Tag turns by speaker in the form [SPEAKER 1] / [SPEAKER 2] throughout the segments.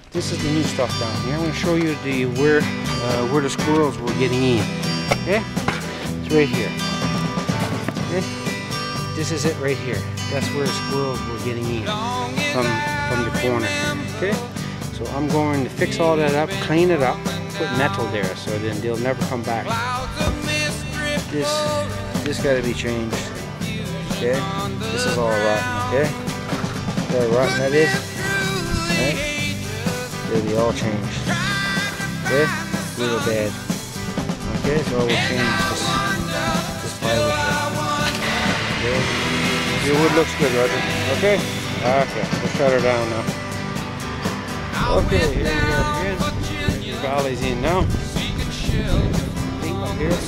[SPEAKER 1] This is the new stuff down here. I'm going to show you where the squirrels were getting in. Okay? It's right here. Okay? This is it right here. That's where the squirrels were getting in from the corner. Okay? So I'm going to fix all that up, clean it up, put metal there so then they'll never come back. This got to be changed. Okay? This is all rotten. Okay? See how rotten that is? Right? They'll be all changed. Okay? Real bad. Okay? So I will change this plywood here. Okay? Your wood looks good, Roger. Okay? Okay. Let's shut her down now. Okay, here we are again. Your valley's in now. Up here.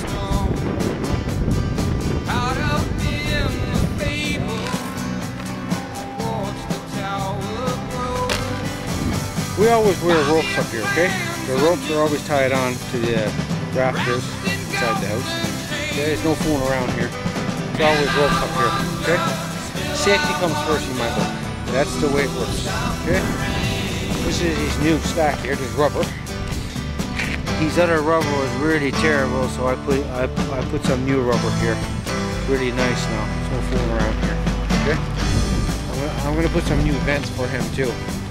[SPEAKER 1] We always wear ropes up here, okay? The ropes are always tied on to the rafters inside the house. Okay, there's no fooling around here. There's always ropes up here, okay? Safety comes first in my book. That's the way it works, okay? This is his new stack here, this rubber. His other rubber was really terrible, so I put some new rubber here. Really nice now. There's no fooling around here, okay? I'm gonna put some new vents for him too.